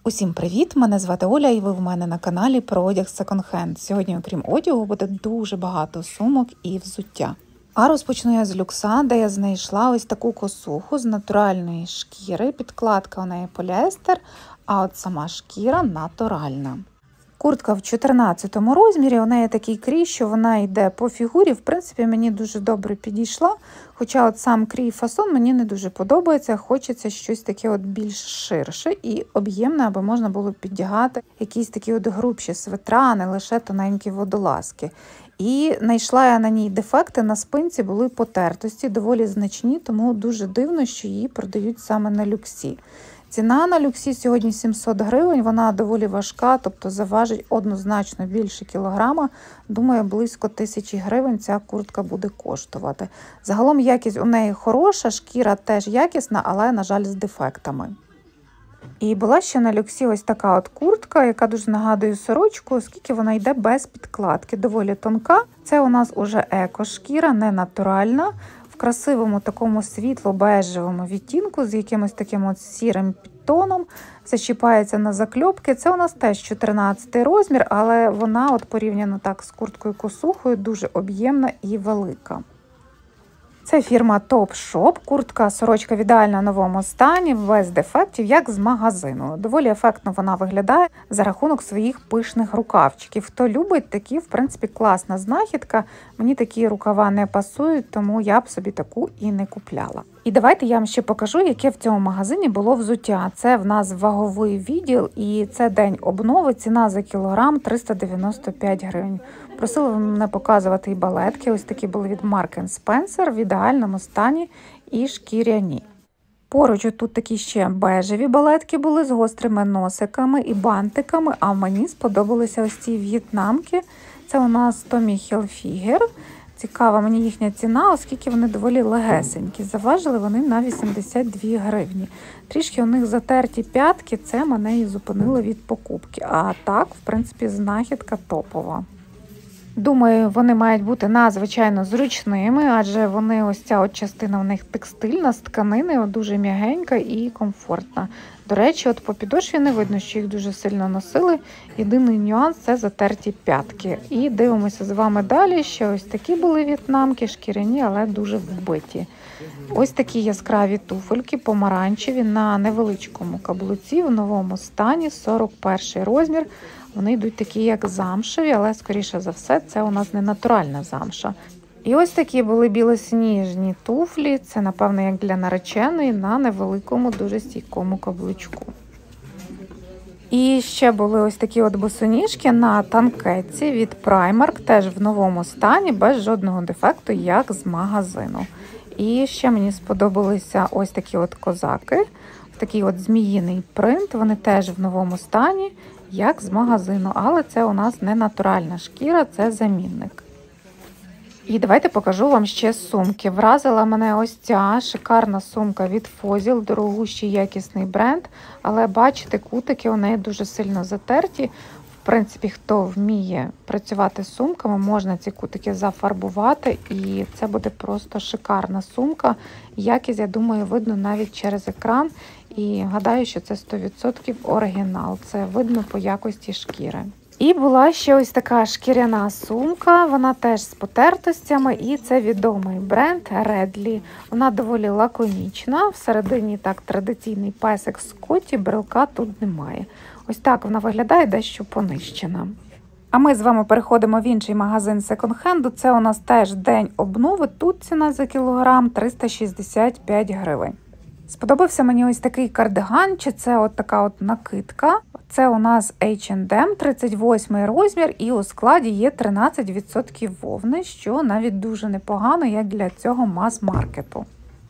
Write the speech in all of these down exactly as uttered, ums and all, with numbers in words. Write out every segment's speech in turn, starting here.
Усім привіт! Мене звати Оля і ви в мене на каналі про одяг секонд-хенд. Сьогодні, окрім одягу, буде дуже багато сумок і взуття. А розпочну я з люкса, де я знайшла ось таку косуху з натуральної шкіри. Підкладка у неї поліестер, а от сама шкіра натуральна. Куртка в чотирнадцятому розмірі, у неї такий крій, що вона йде по фігурі. В принципі, мені дуже добре підійшла, хоча от сам крій фасон мені не дуже подобається, хочеться щось таке от більш ширше і об'ємне, аби можна було піддягати якісь такі от грубші свитра, а не лише тоненькі водолазки. І знайшла я на ній дефекти, на спинці були потертості, доволі значні, тому дуже дивно, що її продають саме на люксі. Ціна на люксі сьогодні сімсот гривень, вона доволі важка, тобто заважить однозначно більше кілограма. Думаю, близько тисячі гривень ця куртка буде коштувати. Загалом якість у неї хороша, шкіра теж якісна, але, на жаль, з дефектами. І була ще на люксі ось така от куртка, яка дуже нагадує сорочку, оскільки вона йде без підкладки, доволі тонка. Це у нас уже еко-шкіра, не натуральна. В красивому такому світло-бежевому відтінку з якимось таким от сірим підтоном, зачіпається на закльопки. Це у нас теж чотирнадцятий розмір, але вона от порівняно так з курткою-косухою дуже об'ємна і велика. Це фірма Topshop, куртка сорочка в ідеально новому стані, без дефектів, як з магазину. Доволі ефектно вона виглядає за рахунок своїх пишних рукавчиків. Хто любить, такі, в принципі, класна знахідка. Мені такі рукава не пасують, тому я б собі таку і не купляла. І давайте я вам ще покажу, яке в цьому магазині було взуття. Це в нас ваговий відділ і це день обнови, ціна за кілограм триста дев'яносто п'ять гривень. Просила мене показувати і балетки, ось такі були від Marks енд Spencer в ідеальному стані і шкіряні. Поруч тут такі ще бежеві балетки були з гострими носиками і бантиками, а мені сподобалися ось ці в'єтнамки. Це у нас Tommy Hilfiger. Цікава мені їхня ціна, оскільки вони доволі легесенькі. Заважили вони на вісімдесят дві гривні. Трішки у них затерті п'ятки, це мене і зупинило від покупки. А так, в принципі, знахідка топова. Думаю, вони мають бути надзвичайно зручними, адже вони, ось ця от частина у них текстильна, з тканини, дуже м'ягенька і комфортна. До речі, от по підошві не видно, що їх дуже сильно носили. Єдиний нюанс – це затерті п'ятки. І дивимося з вами далі, що ось такі були в'єтнамки, шкіряні, але дуже вбиті. Ось такі яскраві туфельки, помаранчеві, на невеличкому каблуці, в новому стані, сорок перший розмір. Вони йдуть такі, як замшеві, але, скоріше за все, це у нас не натуральна замша. І ось такі були білосніжні туфлі, це, напевно, як для нареченої, на невеликому, дуже стійкому каблучку. І ще були ось такі от босоніжки на танкетці від Primark, теж в новому стані, без жодного дефекту, як з магазину. І ще мені сподобалися ось такі от козаки, такий от зміїний принт, вони теж в новому стані, як з магазину, але це у нас не натуральна шкіра, це замінник. І давайте покажу вам ще сумки. Вразила мене ось ця шикарна сумка від Fossil, дорогущий якісний бренд, але бачите, кутики у неї дуже сильно затерті. В принципі, хто вміє працювати з сумками, можна ці кутики зафарбувати, і це буде просто шикарна сумка. Якість, я думаю, видно навіть через екран, і гадаю, що це сто відсотків оригінал. Це видно по якості шкіри. І була ще ось така шкіряна сумка, вона теж з потертостями, і це відомий бренд Redley. Вона доволі лаконічна, всередині так традиційний песик Скотті, брелка тут немає. Ось так вона виглядає, дещо понищена. А ми з вами переходимо в інший магазин секонд-хенду, це у нас теж день обнови, тут ціна за кілограм триста шістдесят п'ять гривень. Сподобався мені ось такий кардиган, чи це от така от накидка. Це у нас ейч енд ем, тридцять восьмий розмір, і у складі є тринадцять відсотків вовни, що навіть дуже непогано, як для цього мас-маркету.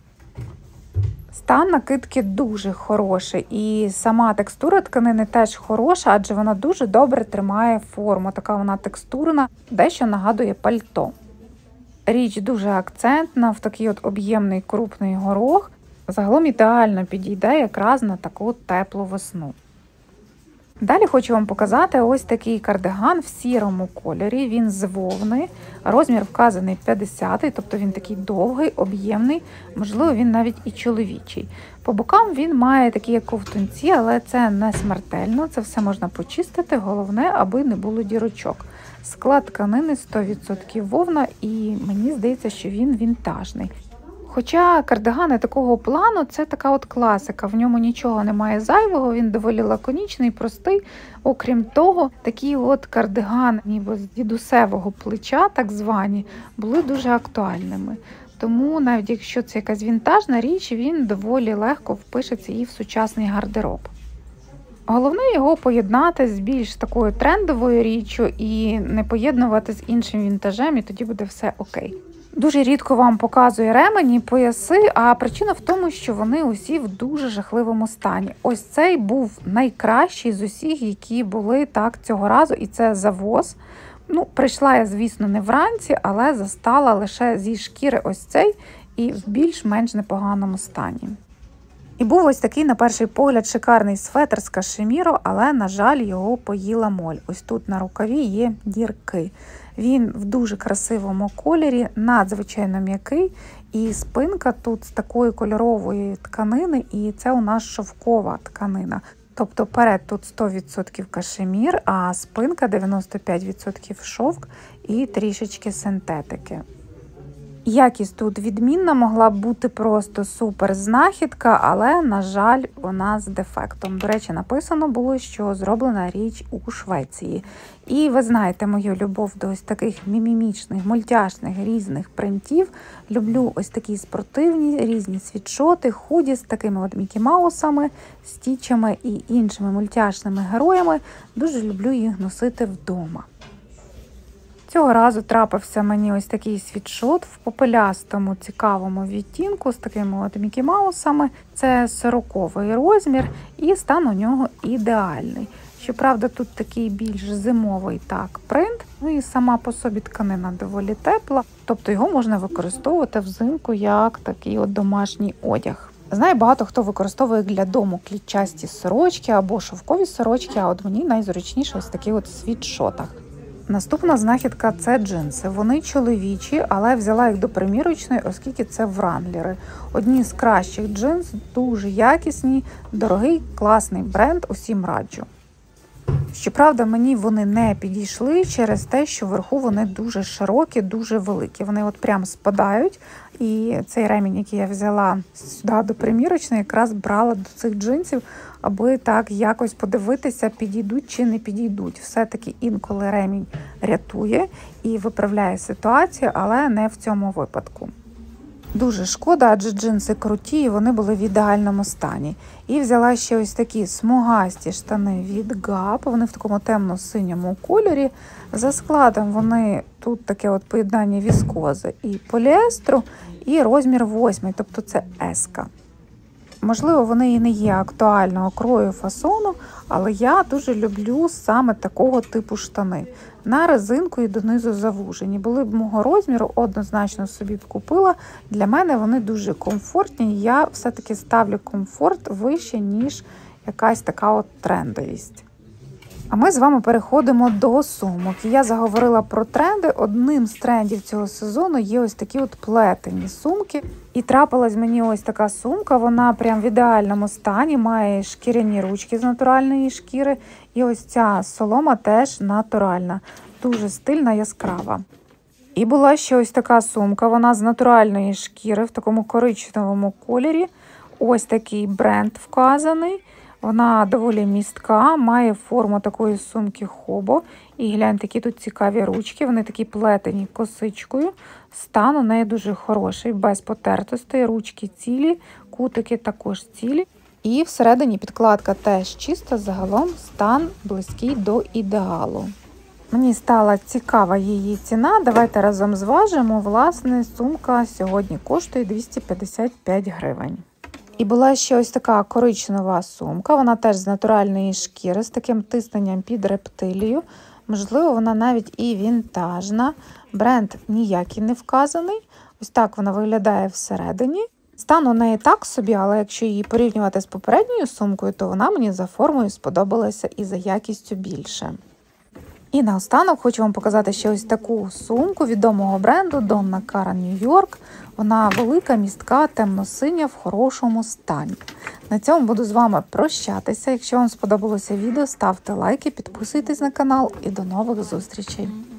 Стан накидки дуже хороший, і сама текстура тканини теж хороша, адже вона дуже добре тримає форму. Така вона текстурна, дещо нагадує пальто. Річ дуже акцентна, в такий от об'ємний крупний горох. Загалом ідеально підійде якраз на таку теплу весну. Далі хочу вам показати ось такий кардиган в сірому кольорі. Він з вовни, розмір вказаний п'ятдесят, тобто він такий довгий, об'ємний, можливо, він навіть і чоловічий. По бокам він має такі як ковтунці, але це не смертельно, це все можна почистити, головне, аби не було дірочок. Склад тканини сто відсотків вовна, і мені здається, що він вінтажний. Хоча кардигани такого плану – це така от класика, в ньому нічого немає зайвого, він доволі лаконічний, простий. Окрім того, такі от кардигани, ніби з дідусевого плеча, так звані, були дуже актуальними. Тому навіть якщо це якась вінтажна річ, він доволі легко впишеться і в сучасний гардероб. Головне його поєднати з більш такою трендовою річчю і не поєднувати з іншим вінтажем, і тоді буде все окей. Дуже рідко вам показує ремені, пояси, а причина в тому, що вони усі в дуже жахливому стані. Ось цей був найкращий з усіх, які були так цього разу, і це завоз. Ну, прийшла я, звісно, не вранці, але застала лише зі шкіри ось цей і в більш-менш непоганому стані. І був ось такий, на перший погляд, шикарний светр з кашеміру, але, на жаль, його поїла моль. Ось тут на рукаві є дірки. Він в дуже красивому кольорі, надзвичайно м'який, і спинка тут з такої кольорової тканини, і це у нас шовкова тканина. Тобто перед тут сто відсотків кашемір, а спинка дев'яносто п'ять відсотків шовк і трішечки синтетики. Якість тут відмінна, могла б бути просто супер знахідка, але, на жаль, вона з дефектом. До речі, написано було, що зроблена річ у Швеції. І ви знаєте мою любов до ось таких мімімічних, мультяшних, різних принтів. Люблю ось такі спортивні, різні світшоти, худі з такими от Мікі Маусами, стічами і іншими мультяшними героями. Дуже люблю їх носити вдома. Цього разу трапився мені ось такий світшот в попелястому цікавому відтінку з такими от Мікі Маусами. Це сороковий розмір і стан у нього ідеальний. Щоправда, тут такий більш зимовий так принт, ну і сама по собі тканина доволі тепла, тобто його можна використовувати взимку як такий от домашній одяг. Знаю, багато хто використовує для дому клітчасті сорочки або шовкові сорочки, а от мені найзручніше ось такі от в світшотах. Наступна знахідка – це джинси. Вони чоловічі, але взяла їх до примірочної, оскільки це вранглери. Одні з кращих джинс, дуже якісні, дорогий, класний бренд, усім раджу. Щоправда, мені вони не підійшли через те, що вверху вони дуже широкі, дуже великі. Вони от прям спадають, і цей ремінь, який я взяла сюди до примірочної, якраз брала до цих джинсів, аби так якось подивитися, підійдуть чи не підійдуть. Все-таки інколи ремінь рятує і виправляє ситуацію, але не в цьому випадку. Дуже шкода, адже джинси круті, і вони були в ідеальному стані. І взяла ще ось такі смугасті штани від гап, вони в такому темно-синьому кольорі. За складом вони тут таке от поєднання віскози і поліестру, і розмір восьмий, тобто це еска. Можливо, вони і не є актуального крою фасону, але я дуже люблю саме такого типу штани. На резинку і донизу завужені. Були б мого розміру, однозначно собі б купила. Для мене вони дуже комфортні, я все-таки ставлю комфорт вище, ніж якась така от трендовість. А ми з вами переходимо до сумок. Я заговорила про тренди. Одним з трендів цього сезону є ось такі от плетені сумки. І трапилась мені ось така сумка, вона прям в ідеальному стані, має шкіряні ручки з натуральної шкіри. І ось ця солома теж натуральна, дуже стильна, яскрава. І була ще ось така сумка, вона з натуральної шкіри в такому коричневому кольорі. Ось такий бренд вказаний. Вона доволі містка, має форму такої сумки хобо. І гляньте, які тут цікаві ручки, вони такі плетені косичкою. Стан у неї дуже хороший, без потертостей, ручки цілі, кутики також цілі. І всередині підкладка теж чиста, загалом стан близький до ідеалу. Мені стала цікава її ціна, давайте разом зважимо. Власне, сумка сьогодні коштує двісті п'ятдесят п'ять гривень. І була ще ось така коричнева сумка, вона теж з натуральної шкіри, з таким тисненням під рептилію. Можливо, вона навіть і вінтажна. Бренд ніякий не вказаний. Ось так вона виглядає всередині. Стан у неї так собі, але якщо її порівнювати з попередньою сумкою, то вона мені за формою сподобалася і за якістю більше. І наостанок хочу вам показати ще ось таку сумку відомого бренду Donna Karan New York. Вона велика, містка, темно-синя, в хорошому стані. На цьому буду з вами прощатися. Якщо вам сподобалося відео, ставте лайки, підписуйтесь на канал і до нових зустрічей.